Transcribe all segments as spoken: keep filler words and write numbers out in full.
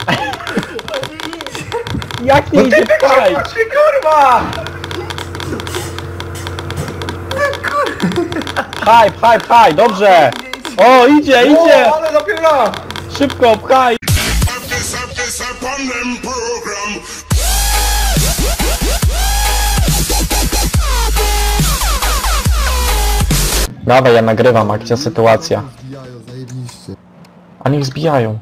Jak nie idzie pchaj? Kurwa! Pchaj, pchaj, pchaj, dobrze! O, idzie, idzie! O, ale zapiera! Szybko, pchaj! Dawaj, ja nagrywam, akcja, sytuacja. Zbijają, zajebiście. A niech zbijają.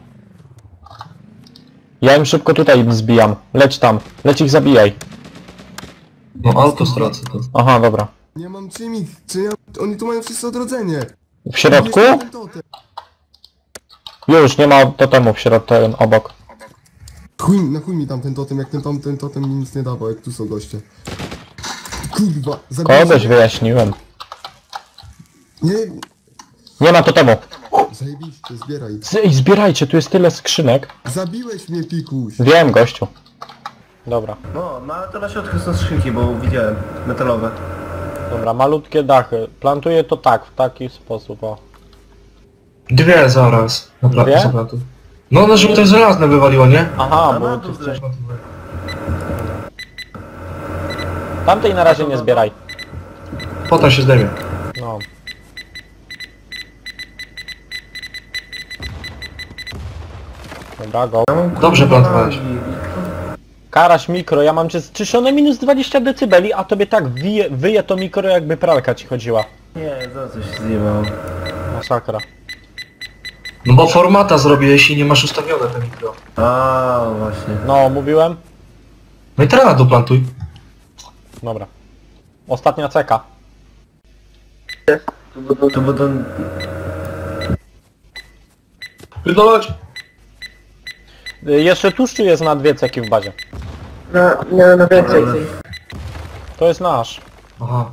Ja im szybko tutaj zbijam. Leć tam, leć ich zabijaj. No auto stracę to. Aha, dobra. Nie mam czym ich, czy ja... Oni tu mają wszyscy odrodzenie. W środku? Jeszcze ten totem. Już, nie ma totemu w środku, ten obok. Chuj, na chuj mi tam ten totem, jak ten, tam, ten totem mi nic nie dawał, jak tu są goście. Kurwa, zabiłeś Kogoś mnie? wyjaśniłem. Nie, Nie ma totemu. zajebiście, zbieraj. Z Ej, zbierajcie, tu jest tyle skrzynek. Zabiłeś mnie, pikuś. Wiem, gościu. Dobra, No, no ale to na środku są skrzynki, bo widziałem. Metalowe. dobra, malutkie dachy. Plantuję to tak, w taki sposób, o. Dwie zaraz. Na Dwie? placu, zaplatu. No, no żeby to żelazne wywaliło, nie? Aha, A bo na ty dół chcesz... zleć. Tamtej na razie nie zbieraj. Potem się zdejmie. No. Dobra, go. Dobrze plantowałeś. Karaś mikro, ja mam cię czyszczone minus dwadzieścia decybeli, a tobie tak wije, wyje to mikro, jakby pralka ci chodziła. Nie, za coś się zjebało. Masakra. No bo formata zrobiłeś i nie masz ustawione te mikro. A właśnie. No, mówiłem? No i teraz doplantuj. Dobra. Ostatnia ceka. To bo to... Pierdolać! Y, Jeszcze tłuszczu jest na dwie ceki w bazie. Na, na, na więcej. Ale... To jest nasz. Aha.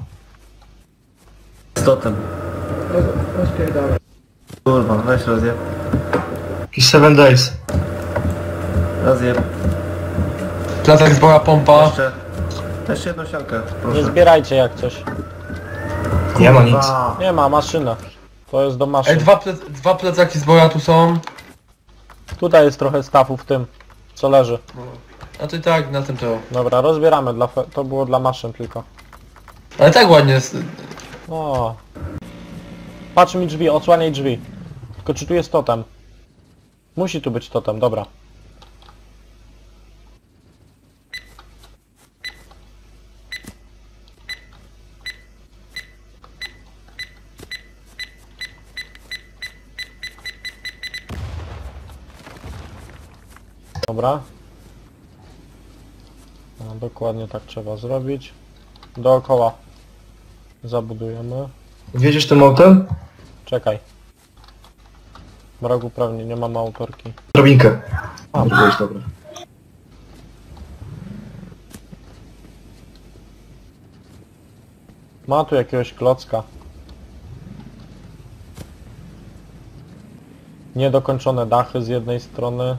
Z totem. Rozpierdolę. Kurwa, weź rozjeb. Jakiś seven days. Rozjeb. Placek zboła pompa. Jeszcze... Jeszcze jedną siankę, Nie proszę. zbierajcie jak coś. Nie ma nic. Kurwa. Nie ma, maszyna. To jest do Ej, maszyn. dwa, ple dwa plecaki zboja tu są. Tutaj jest trochę stafu w tym, co leży. A to i tak na tym to. Dobra, rozbieramy, dla fe- to było dla maszyn tylko. Ale tak ładnie jest. O. Patrz mi drzwi, odsłaniaj drzwi. Tylko czy tu jest totem? Musi tu być totem, dobra. Dobra. No, dokładnie tak trzeba zrobić. Dookoła zabudujemy. Wiedziesz tym autem? Czekaj. Brak uprawnień, nie mamy autorki. Drabinkę. A, to jest dobre. Ma tu jakiegoś klocka. Niedokończone dachy z jednej strony.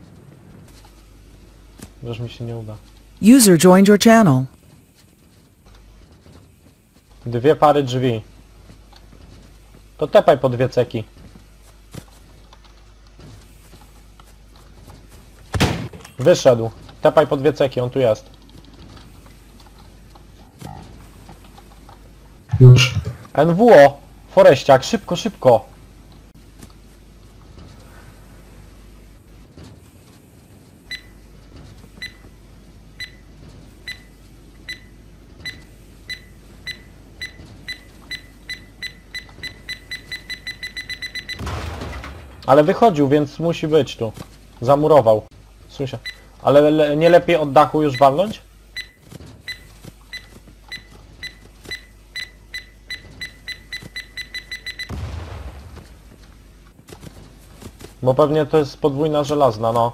Już mi się nie uda. User joined your channel. Dwie pary drzwi. To tepaj po dwie ceki. Wyszedł. Tepaj po dwie ceki, on tu jest. Już. N W O! Foreściak, szybko, szybko! Ale wychodził, więc musi być tu. Zamurował. Słyszę. Ale le nie lepiej od dachu już walnąć? Bo pewnie to jest podwójna żelazna, no.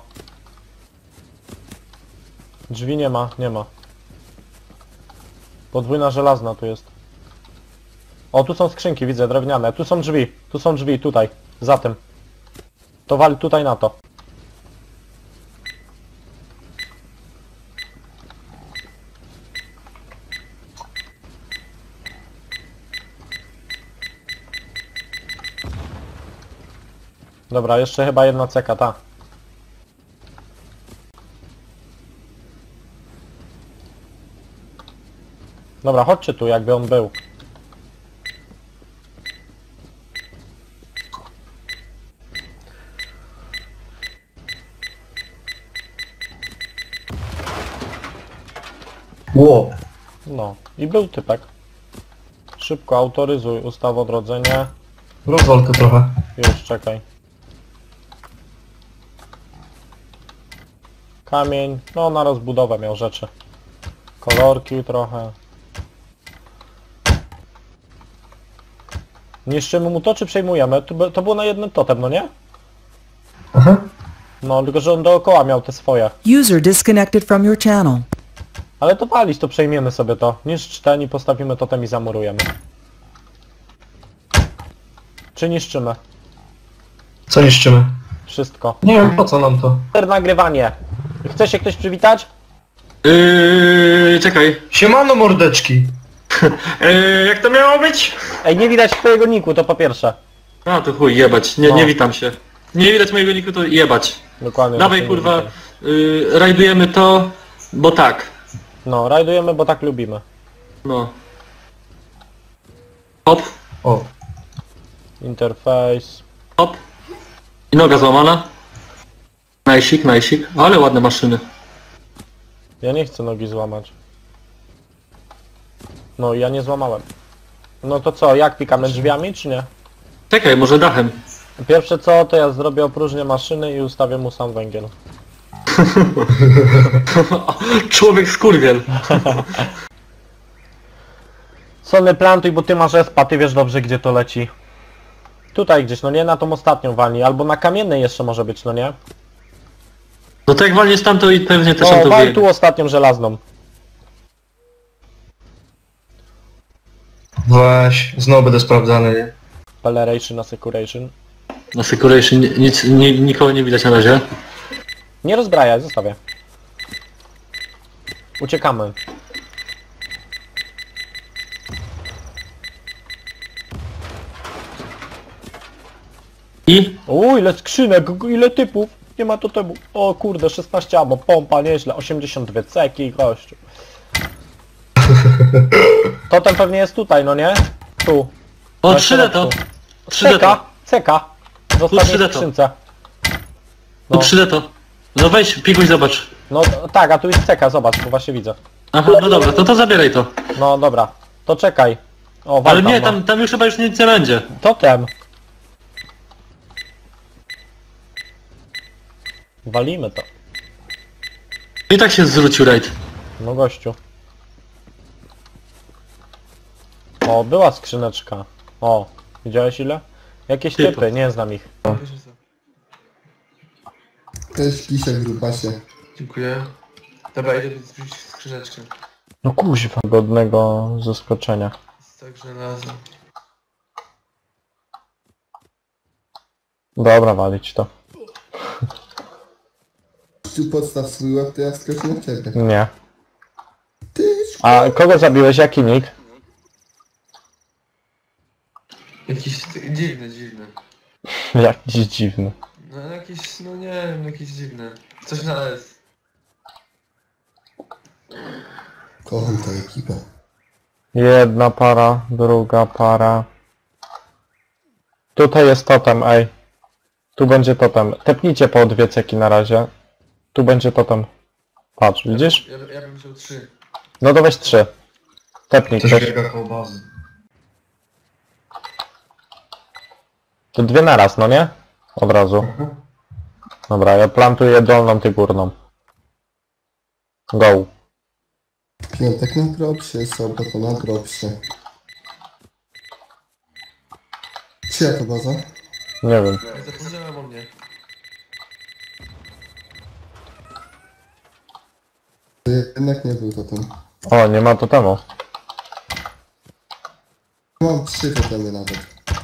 Drzwi nie ma, nie ma. Podwójna żelazna tu jest. O, tu są skrzynki, widzę, drewniane. Tu są drzwi, tu są drzwi, tutaj. Za tym. To wali tutaj na to. Dobra, jeszcze chyba jedna ceka, ta. Dobra, chodźcie tu, jakby on był. Ło. No, i był typek. Szybko autoryzuj, ustaw odrodzenie. Rozwal to trochę. Już, czekaj. Kamień, no na rozbudowę miał rzeczy. Kolorki trochę. Niszczymy mu to, czy przejmujemy? To, by- to było na jednym totem, no nie? Aha. No, tylko że on dookoła miał te swoje. User disconnected from your channel. Ale to walić, to przejmiemy sobie to. Niszcz ten i postawimy totem i zamurujemy. Czy niszczymy? Co niszczymy? Wszystko. Nie wiem po co nam to. Super nagrywanie. Chce się ktoś przywitać? Yy, czekaj. Siemano mordeczki. Yy, jak to miało być? Ej, nie widać twojego niku, to po pierwsze. A to chuj, jebać. Nie, No. nie witam się. Nie widać mojego niku, to jebać. Dokładnie. Dawaj to się kurwa, nie widzę. yy, rajdujemy to, bo tak. No, rajdujemy, bo tak lubimy. No. Hop, O. Interface. hop. I noga złamana. Najsik, najsik. Ale ładne maszyny. Ja nie chcę nogi złamać. No, ja nie złamałem. No to co, jak pikamy drzwiami, czy nie? Czekaj, może dachem. Pierwsze co, to ja zrobię opróżnię maszyny i ustawię mu sam węgiel. Człowiek skurwiel. Sony plantuj, bo ty masz espa, ty wiesz dobrze gdzie to leci. Tutaj gdzieś, no nie? Na tą ostatnią walni, albo na kamiennej jeszcze może być, no nie? No to jak walniesz tam, to i pewnie też on No, to wal wie. tu ostatnią żelazną. Weź, znowu będę sprawdzany, nie? Peleration, Assecuration. Na Securation nic, nie, nikogo nie widać na razie. Nie rozbrajaj, zostawię. Uciekamy. I? O, ile skrzynek, ile typów. Nie ma totemu. O kurde, szesnaście ammo, pompa, nieźle. osiemdziesiąt dwie ceki, gościu. Totem pewnie jest tutaj, no nie? Tu. O, Na trzy D to. środku. trzy D to. Ceka, ceka. W ostatniej trzy D to. skrzynce. Tu trzy D to. No weź, pikuj, zobacz. No tak, a tu jest ceka, zobacz, bo właśnie widzę. Aha, no dobra, to to zabieraj to. No dobra, to czekaj. O, wal Ale nie, no. tam, tam już chyba już nic nie będzie. Totem. Walimy to. I tak się zwrócił rajd. No gościu. O, była skrzyneczka. O, widziałeś ile? Jakieś Typy. typy, nie znam ich. Cześć, Kisiek, grubasie. Dziękuję. Dobra, idę zwrócić skrzyneczkę. No kuźwa, godnego zaskoczenia. Także razem. Dobra, walić to. Tu podstaw swój łeb, to ja skoczę na ciebie. Nie. Ty, A kogo zabiłeś? Jaki nick? Jakiś dziwny, dziwny. Jakiś dziwny. No jakiś, no nie wiem, jakiś dziwny. Coś na S. kocham tę ekipę. Jedna para, druga para. Tutaj jest totem, ej. Tu będzie totem. Tepnijcie po dwie ceki na razie. Tu będzie totem. Patrz, widzisz? Ja, ja bym wziął trzy. No to weź trzy. Tepnij Też ktoś. biega koło bazy. To dwie naraz, no nie? Od razu. Dobra, ja plantuję dolną, ty górną. Go. Piątek na dropsie, sobota na dropsie. Czyja to baza? Nie wiem. Zapomniałem o mnie. To jednak nie był to ten. O, nie ma totemu. Mam trzy totemy nawet.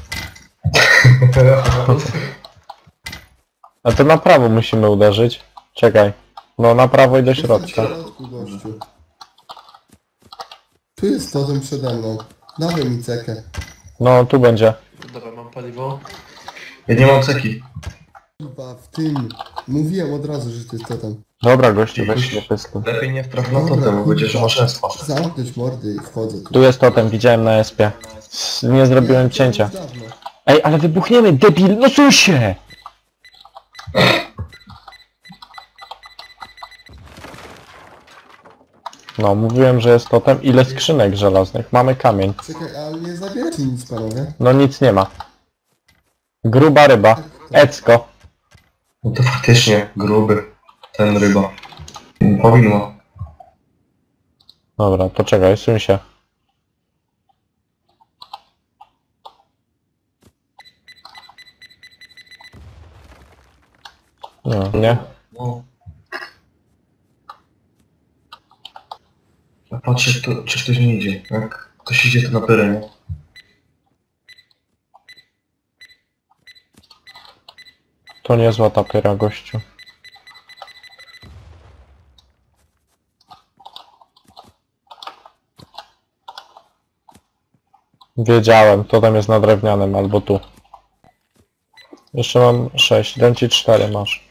A to na prawo musimy uderzyć. Czekaj. No na prawo i do W środka. środku, gościu. Tu jest totem przede mną. Dawaj mi cekę. No tu będzie. Dobra, mam paliwo. Ja nie mam ceki. Chyba w tym. Mówiłem od razu, że to jest totem. Dobra, gościu, weź mnie pysku. Lepiej nie wpraw na totem, bo będzie, że masz espa. Zamknąć mordy i wchodzę tu. Tu jest totem, widziałem na espie. S- Nie zrobiłem cięcia. Dawno. Ej, ale wybuchniemy, debil, no suń się! No, mówiłem, że jest totem. Ile skrzynek żelaznych? Mamy kamień. Czekaj, ale nie zabieracie nic, panowie. No nic nie ma. Gruba ryba. Ecko. No to faktycznie, gruby. Ten ryba. Powinno. Dobra, poczekaj, suń się. No, nie? No. Ja patrzę, czy, to, czy ktoś nie idzie. Jak ktoś idzie, to na pyrę, nie? To niezła ta pyra, gościu. Wiedziałem, to tam jest na drewnianym, albo tu. Jeszcze mam sześć, dam ci cztery masz.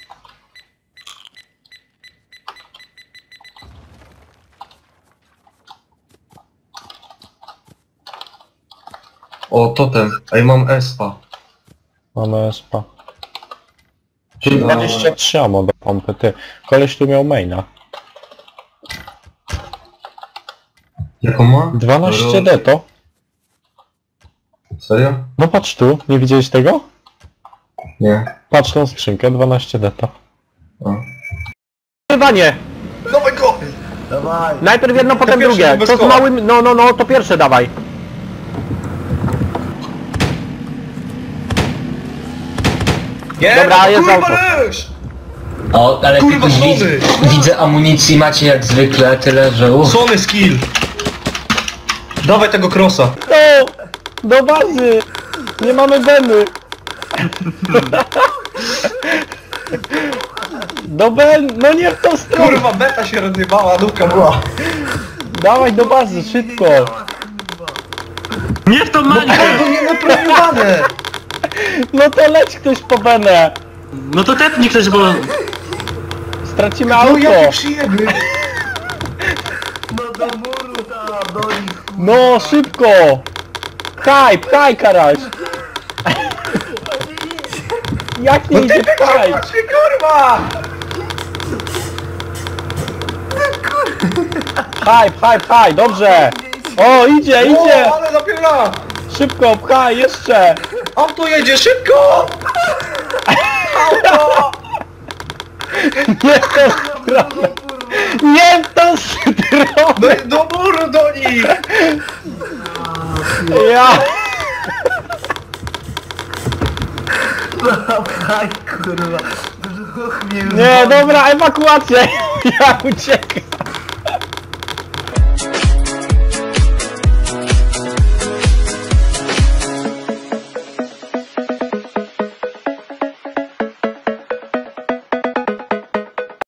O, totem. Ej, mam espa. Mamy espa. dwadzieścia trzy ammo do pompy, ty. Koleś tu miał maina. Jaką ma? dwanaście D to? Serio? No patrz tu, nie widziałeś tego? Nie. Patrz tą skrzynkę, dwanaście D to. A. Wywanie! Dawaj go! Dawaj! Najpierw jedno, potem pierwsze, drugie. bez To z koła. małym, no no no, to pierwsze dawaj. Nie, Dobra, no, jest kurwa, auto. leż! O, ale Kurwa, tylko widz, Sony! widzę amunicji macie jak zwykle, tyle że uff. Sony skill! Dawaj tego crossa. No! Do bazy! Nie mamy beny! Do ben... No nie w tą stronę! Kurwa, beta się rozjebała, dupka była. Dawaj do bazy, szybko! Nie w tą manię! To nie naprawione! No to leć ktoś po benę! No to tepnij ktoś, bo... Stracimy No auto! jakie przyjemy! No do muru tam, do nich! No szybko! Pchaj, pchaj karaś! Jak nie idzie pchaj? Patrzcie, kurwa! Pchaj, pchaj, pchaj, dobrze! O, idzie, idzie! O, ale zapiera! Szybko, pchaj, jeszcze! Auto jedzie, szybko! Auto! Nie w tą stronę! Nie w tą stronę! Do, do muru do nich! Ja... Dawaj, kurwa! Brzuch mnie już Nie, boli. dobra, ewakuacja! Ja uciekam!